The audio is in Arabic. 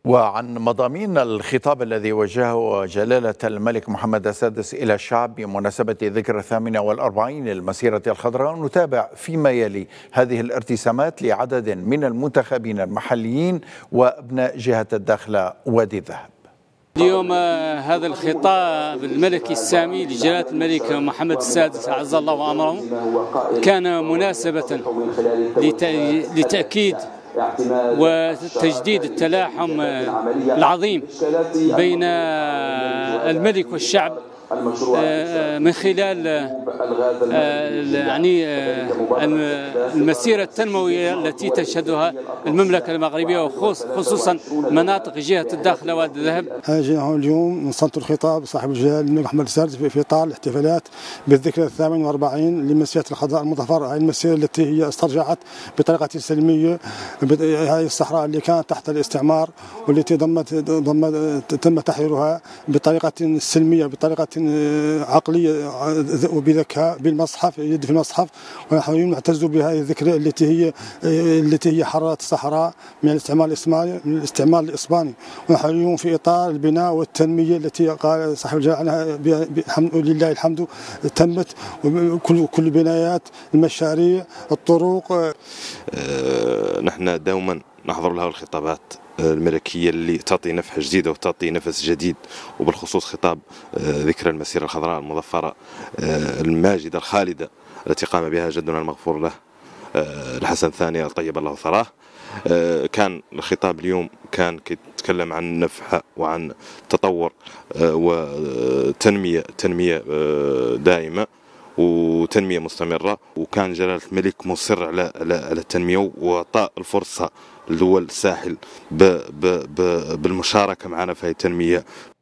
وعن مضامين الخطاب الذي وجهه جلالة الملك محمد السادس إلى الشعب بمناسبة ذكرى 48 للمسيرة الخضراء، نتابع فيما يلي هذه الارتسامات لعدد من المنتخبين المحليين وأبناء جهة الداخلة وادي الذهب. اليوم هذا الخطاب الملكي السامي لجلالة الملك محمد السادس أعز الله وأمره كان مناسبة لتأكيد وتجديد التلاحم العظيم بين الملك والشعب من خلال المسيرة التنموية التي تشهدها المملكة المغربية وخصوصا مناطق جهة الداخلة وادي الذهب. جينا اليوم نصنت الخطاب صاحب الجلالة الملك محمد السادس في إطار الاحتفالات بالذكرى 48 لمسيرة الخضراء المظفرة، هذه المسيرة التي هي استرجعت بطريقة سلمية هذه الصحراء اللي كانت تحت الاستعمار والتي تم تحريرها بطريقة سلمية، بطريقة عقلية وبذكاء بالمصحف، يد في المصحف. ونحن نعتز بهذه الذكرى التي هي حررت الصحراء من الاستعمار الإسباني. ونحن اليوم في إطار البناء والتنمية التي قال صاحب الجلالة عنها لله الحمد تمت، كل البنايات، المشاريع، الطرق. نحن دوما نحضر لها الخطابات الملكية اللي تعطي نفحة جديدة وتعطي نفس جديد، وبالخصوص خطاب ذكرى المسيرة الخضراء المظفرة الماجدة الخالدة التي قام بها جدنا المغفور له الحسن الثاني طيب الله ثراه. كان الخطاب اليوم كان يتكلم عن نفحة وعن تطور وتنمية دائمة وتنمية مستمرة، وكان جلالة الملك مصر على التنمية وإعطاء الفرصة لدول الساحل بالمشاركة معنا في هذه التنمية.